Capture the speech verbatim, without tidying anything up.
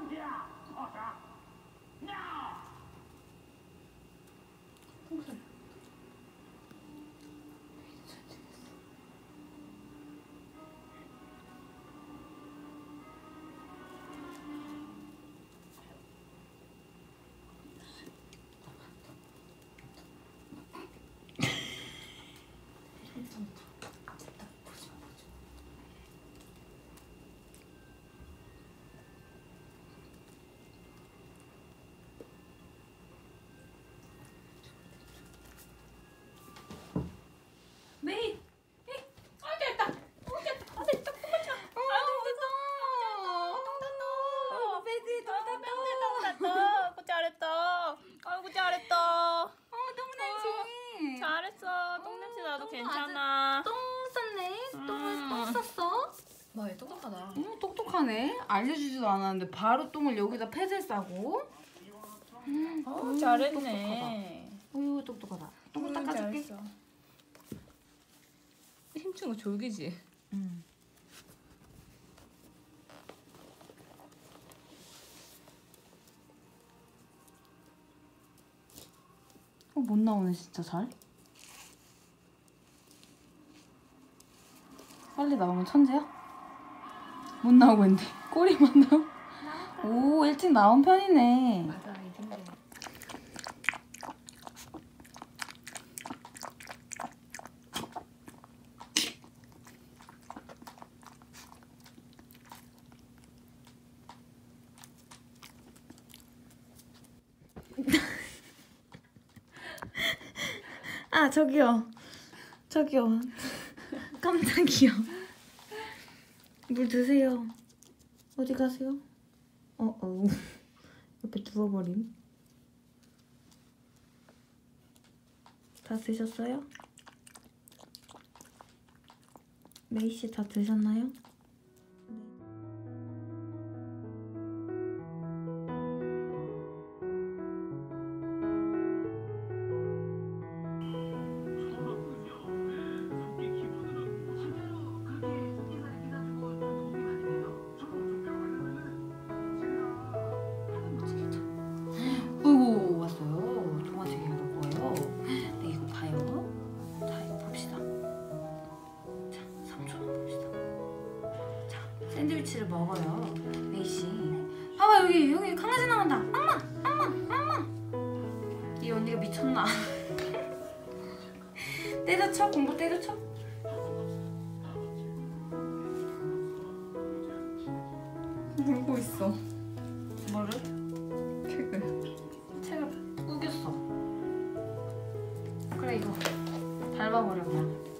메이! 메이! 아, 됐다! 어, 됐다! 아, 됐다! 똥 차! 아, 똥 땄다! 베이비 똥 땄다! 똥 땄다! 아이고, 잘했다! 아이고, 잘했다! 어, 똥 냄새! 잘했어. 똥 냄새 나도 괜찮아. 똥 쌌네? 똥을 똥 쌌어? 와, 얘 똑똑하다. 응, 똑똑하네. 알려주지도 않았는데 바로 똥을 여기다 패드에 싸고. 음, 어, 음, 잘했네. 어휴, 똑똑하다. 똥을 음, 닦아줄게. 잘했어. 힘준 거 졸기지? 응. 어, 못 나오네, 진짜 잘. 빨리 나오면 천재야? 못 나오고 있는데 꼬리만 나오. 오, 일찍 나온 편이네. 맞아, 이 정도. 아, 저기요. 저기요. 깜짝이요. 물 드세요. 어디 가세요? 어, 어. 옆에 누워버림. 다 드셨어요? 메이씨 다 드셨나요? 어이구, 왔어요. 동화책 읽을 거예요. 네, 이거 봐요. 자, 이거 봅시다. 자, 삼 초만 봅시다. 자, 샌드위치를 먹어요. 메이씨. 봐봐, 여기, 여기 강아지 나온다. 엄마, 엄마, 엄마. 이 언니가 미쳤나? 때려쳐? 공부 때려쳐? 울고 있어. 뭐를? 책을. 책을 우겼어. 그래, 이거 밟아버려, 그냥.